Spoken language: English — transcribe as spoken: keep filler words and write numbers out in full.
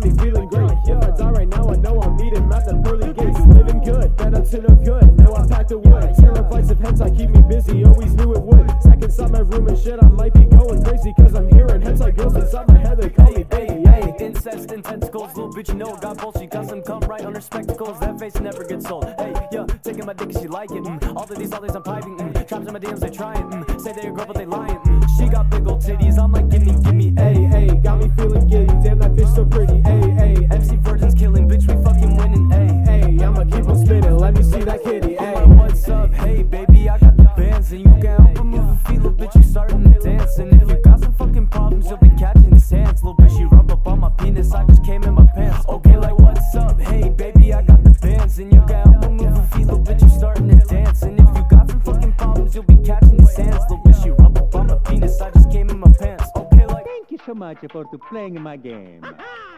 got me feeling great. If I die right now, I know I'll meet him at the pearly gates. Living good, then up to no good. Now I packed the wood. Terabytes of hentai keep me busy, always knew it would. Stack inside my room and shit, I might be going crazy, cause I'm hearing hentai girls inside my head, they call me baby. Hey, incest and tentacles, little bitch, you know got balls. She got some cum right on her spectacles. That face never gets sold. Hey, yeah, taking my dick and she like it. Mm. All of these, all these I'm piping. Mm. Traps in my D Ms, they trying. Mm. Say they're a girl, but they lying. Mm. She got big old titties. I'm like, gimme, gimme, Hey, hey, got me feeling giddy. Damn, that bitch so pretty. Hey, hey, M C Virgin's killing, bitch, we fucking winning. Hey, hey, I'ma keep on spinning. Let me see that kitty. I'm Hey, like, what's up? Hey, baby, I got the bands, and you can help but move a feet, little bitch, you starting to dance. And if you got some fucking problems, you'll be catching these hands. Little bitch, you rub up on my penis, I just came in my pants. Okay, like, what's up? Hey, baby, I got the bands, and you can help but move a feet, little bitch, you starting to dance. And if you got some fucking problems, you'll be catching these hands. Little bitch, you rub up on my penis, I just came in my pants. Okay, like, Thank you so much for to playing my game.